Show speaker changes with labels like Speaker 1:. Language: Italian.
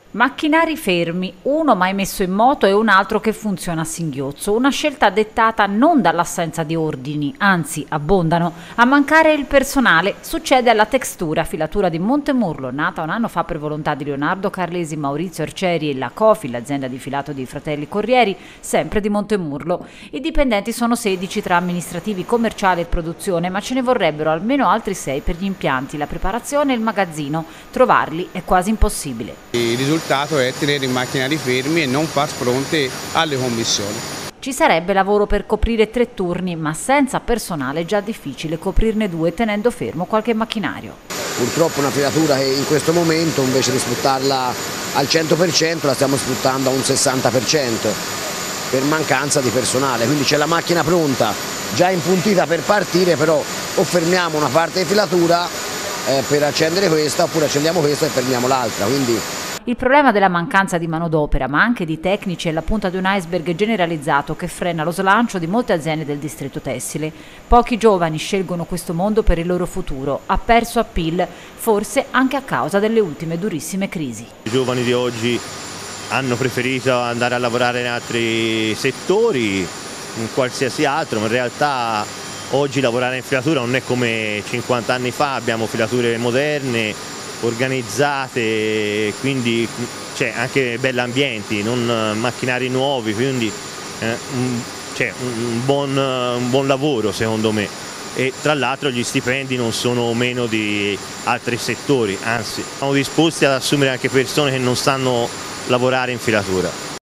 Speaker 1: Macchinari fermi, uno mai messo in moto e un altro che funziona a singhiozzo, una scelta dettata non dall'assenza di ordini, anzi abbondano. A mancare il personale succede alla Textura, filatura di Montemurlo, nata un anno fa per volontà di Leonardo Carlesi, Maurizio Arcieri e la Cofi, l'azienda di filato dei fratelli Corrieri, sempre di Montemurlo. I dipendenti sono 16 tra amministrativi, commerciali e produzione, ma ce ne vorrebbero almeno altri 6 per gli impianti, la preparazione e il magazzino. Trovarli è quasi impossibile.
Speaker 2: Il risultato è tenere i macchinari fermi e non far fronte alle commissioni.
Speaker 1: Ci sarebbe lavoro per coprire 3 turni, ma senza personale è già difficile coprirne 2 tenendo fermo qualche macchinario.
Speaker 3: Purtroppo una filatura che in questo momento invece di sfruttarla al 100% la stiamo sfruttando a un 60% per mancanza di personale, quindi c'è la macchina pronta, già impuntita per partire, però o fermiamo una parte di filatura per accendere questa oppure accendiamo questa e fermiamo l'altra.
Speaker 1: Il problema della mancanza di manodopera, ma anche di tecnici, è la punta di un iceberg generalizzato che frena lo slancio di molte aziende del distretto tessile. Pochi giovani scelgono questo mondo per il loro futuro. Ha perso appeal, forse anche a causa delle ultime durissime crisi.
Speaker 4: I giovani di oggi hanno preferito andare a lavorare in altri settori, in qualsiasi altro, ma in realtà oggi lavorare in filatura non è come 50 anni fa, abbiamo filature moderne, organizzate, quindi anche belli ambienti, non macchinari nuovi, quindi un buon lavoro secondo me. E tra l'altro gli stipendi non sono meno di altri settori, anzi siamo disposti ad assumere anche persone che non sanno lavorare in filatura.